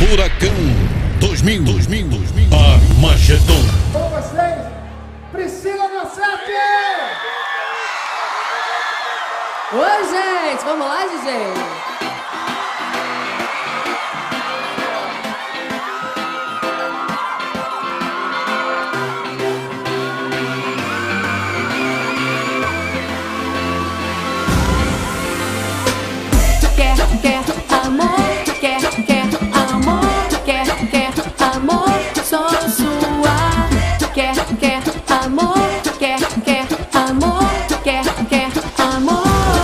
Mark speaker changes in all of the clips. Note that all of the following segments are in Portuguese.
Speaker 1: Furacão 2000. Armagedon.
Speaker 2: Com vocês, Priscila Nossetti!
Speaker 3: Oi, gente! Vamos lá, DJ? Quer amor, sou sua. Quer amor, quer amor.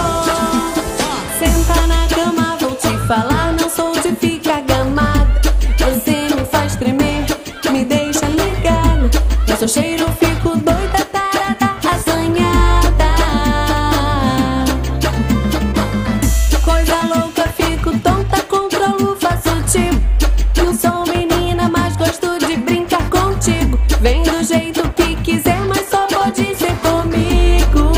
Speaker 3: Senta na cama, vou te falar, não sou de ficar gamada. Você me faz tremer, me deixa ligada. No seu cheiro fico doida, tarada, assanhada. Coisa louca, fico tonta, controlo, faço tipo. Não sou menina, mas gosto de brincar contigo. Vem do jeito que quiser, mas só pode ser comigo.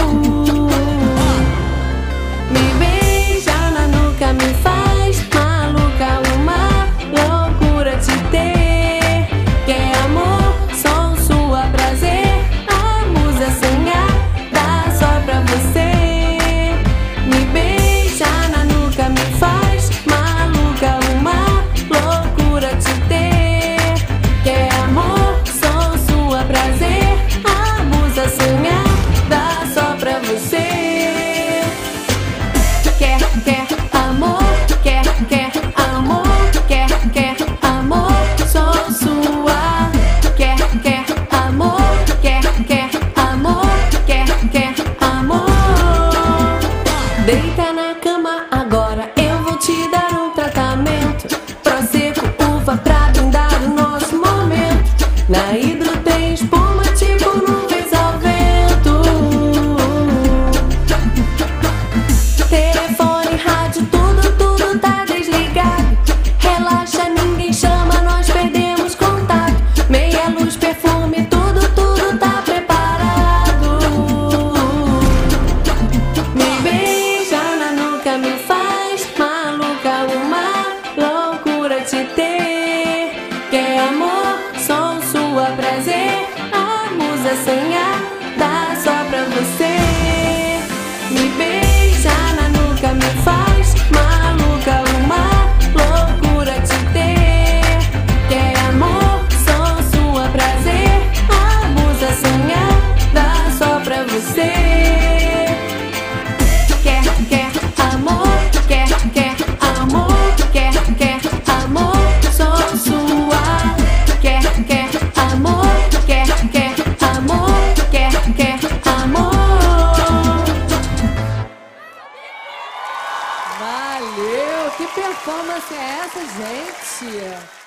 Speaker 3: Me beija na nuca, me faz maluca, uma loucura te ter. Quer amor, sou sua, prazer, a musa sonhada só pra você. Me beija na nuca, me faz maluca, uma loucura te ter. Quer amor, sou sua, prazer, a musa sonhada só pra você. Quer amor, quer amor, sou sua. Quer amor, quer amor. Deita na cama agora, eu vou te dar um tratamento. Prosecco, uva pra brindar o nosso momento. Na hidro tem espuma, tipo nuvens ao vento. Telefone, rádio, tudo tá desligado. Relaxa, ninguém chama, nós perdemos contato. Meia luz, perfume, tudo tá preparado. Me beija na nuca, me faz maluca, uma loucura te ter. Quer amor, sou sua, prazer, a musa sonhada só pra você. Me beija na nuca, me faz maluca, uma loucura te ter. Quer amor, sou sua, prazer, a musa sonhada só pra você. Quer amor, sou sua. Quer amor, amor. Valeu! Que performance é essa, gente?